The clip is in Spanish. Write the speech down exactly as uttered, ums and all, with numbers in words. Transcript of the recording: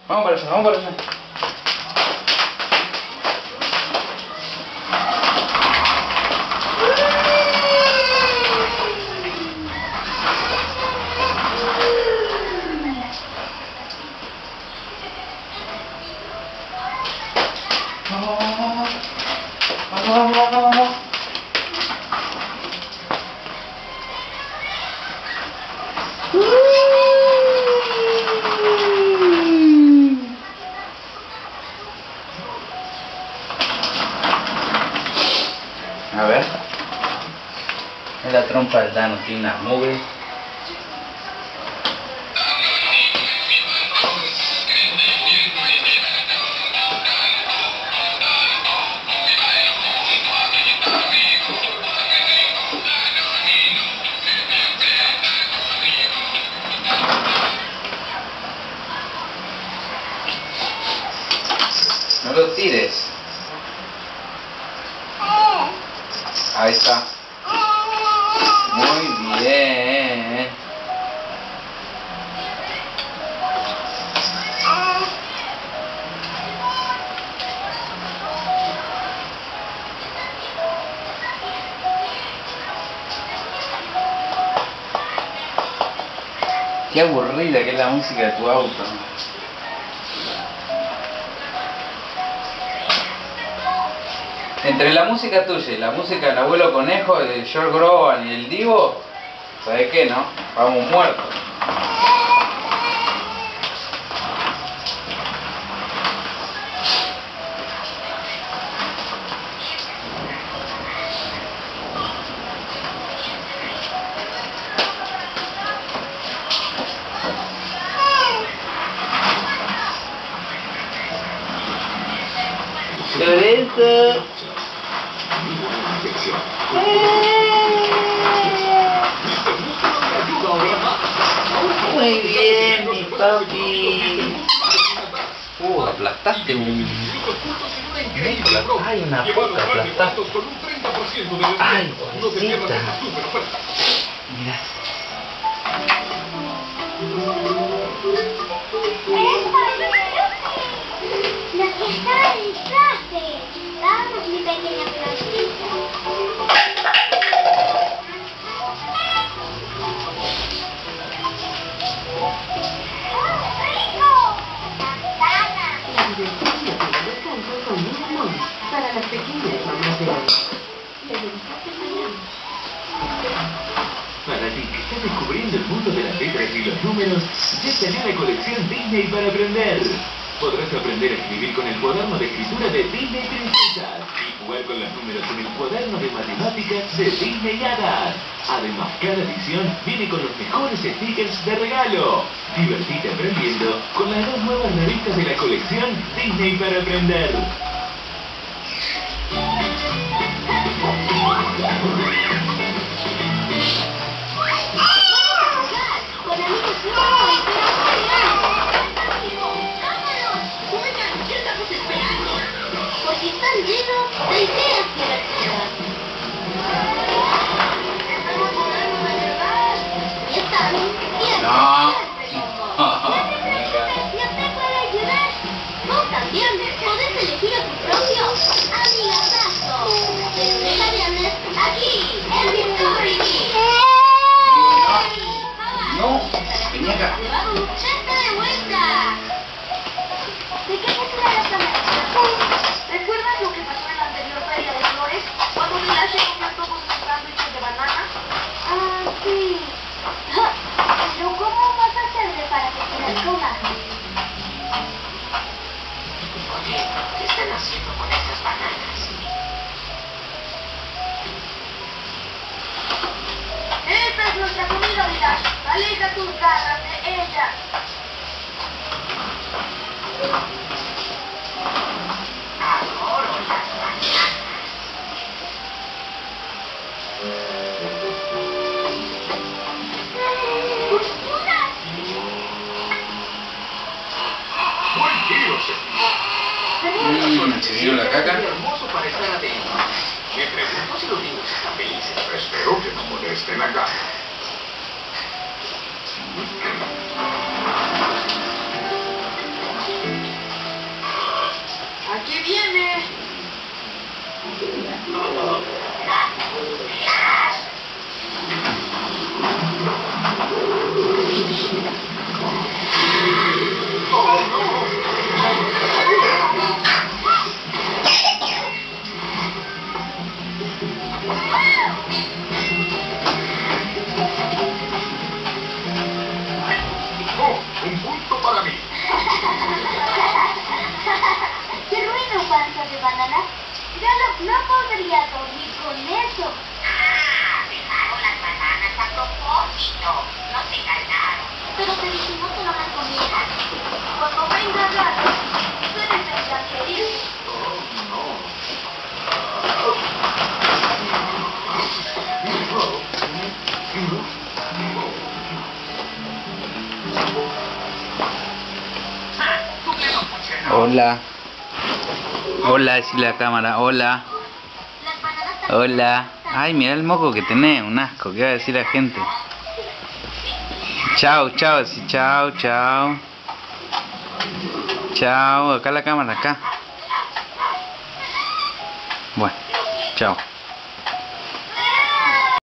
Vamos para allá, vamos para allá. Vamos, vamos, vamos, vamos. A ver. Es la trompa del Dano, tiene una mugre. No lo tires. Ahí está. Muy bien. Qué aburrida que es la música de tu auto. Entre la música tuya y la música del abuelo conejo, de George Groban y el Divo, ¿sabes qué, no? Vamos muertos. Lorenzo. Muy bien, mi papi. Uh, aplastaste un... Ay, una poca aplastaste. Ay, pobrecita. Mirá. Nos está el traje. Vamos, mi pequeña florcita. Para las pequeñas mamás de hoy. Para ti que estás descubriendo el mundo de las letras y los números, ya salió la colección Disney para aprender. Podrás aprender a escribir con el cuaderno de escritura de Disney Princesas y jugar con los números en el cuaderno de matemáticas de Disney Hadas. Además, cada edición viene con los mejores stickers de regalo. Divertite aprendiendo con las dos nuevas revistas de la colección Disney para aprender. Porque están llenos de ideas divertidas. Estamos jugando de verdad. Y están bien. No. Yo te puedo ayudar. Vos también podés elegir a tu propio amigazo. De lunes a viernes, aquí, en Discovery Kids. No, vení acá. ¡Ya está de vuelta! ¿De qué se trata la cámara? ¿Recuerdas lo que pasó en la anterior feria de flores? Cuando Milaje comió todos sus sándwiches de banana. Ah, sí. Pero ¿cómo vas a hacerle para que se las comas? Oye, ¿qué están haciendo con estas bananas? Esta es nuestra comida, Milaje. Aleja tus garras de ella. Adoro las bananas. Buen tiro, señor. Mm, ¿se dio la caca? Hermoso para estar atento. Me pregunto si los niños están felices. Espero que no molesten acá. Hola. Hola, decirle a la cámara. Hola. Las bananas también. Hola. Ay, mira el moco que tenés, un asco. ¿Qué va a decir la gente? Chao, chao, sí, chao, chao. Chao, acá la cámara, acá. Bueno, chao.